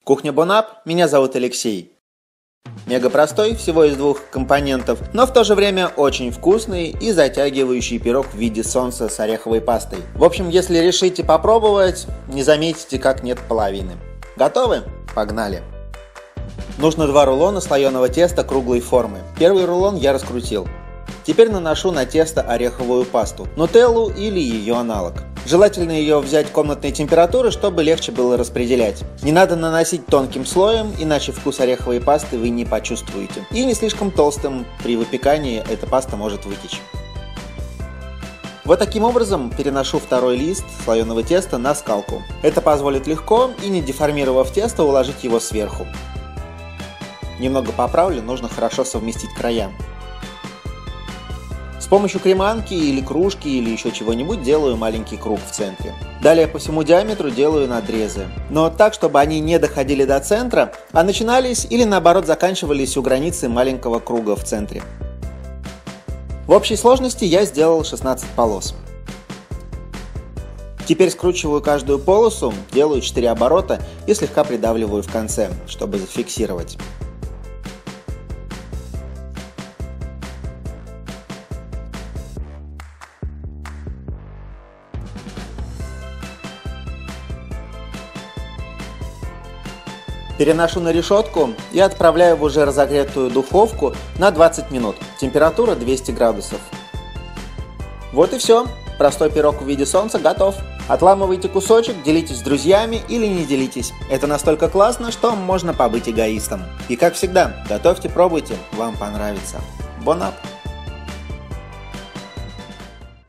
Кухня Бонап, меня зовут Алексей. Мега простой, всего из 2 компонентов, но в то же время очень вкусный и затягивающий пирог в виде сонса с ореховой пастой. В общем, если решите попробовать, не заметите, как нет половины. Готовы? Погнали! Нужно 2 рулона слоеного теста круглой формы. Первый рулон я раскрутил. Теперь наношу на тесто ореховую пасту, нутеллу или ее аналог. Желательно ее взять комнатной температуры, чтобы легче было распределять. Не надо наносить тонким слоем, иначе вкус ореховой пасты вы не почувствуете. И не слишком толстым, при выпекании эта паста может вытечь. Вот таким образом переношу второй лист слоеного теста на скалку. Это позволит легко и не деформировав тесто уложить его сверху. Немного поправлю, нужно хорошо совместить края. С помощью креманки или кружки или еще чего-нибудь делаю маленький круг в центре. Далее по всему диаметру делаю надрезы, но так, чтобы они не доходили до центра, а начинались или наоборот заканчивались у границы маленького круга в центре. В общей сложности я сделал 16 полос. Теперь скручиваю каждую полосу, делаю 4 оборота и слегка придавливаю в конце, чтобы зафиксировать. Переношу на решетку и отправляю в уже разогретую духовку на 20 минут. Температура 200 градусов. Вот и все. Простой пирог в виде солнца готов. Отламывайте кусочек, делитесь с друзьями или не делитесь. Это настолько классно, что можно побыть эгоистом. И как всегда, готовьте, пробуйте, вам понравится. Бон ап!